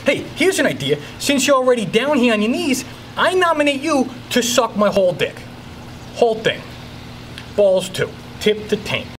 Hey, here's an idea. Since you're already down here on your knees, I nominate you to suck my whole dick. Whole thing. Balls too. Tip to taint.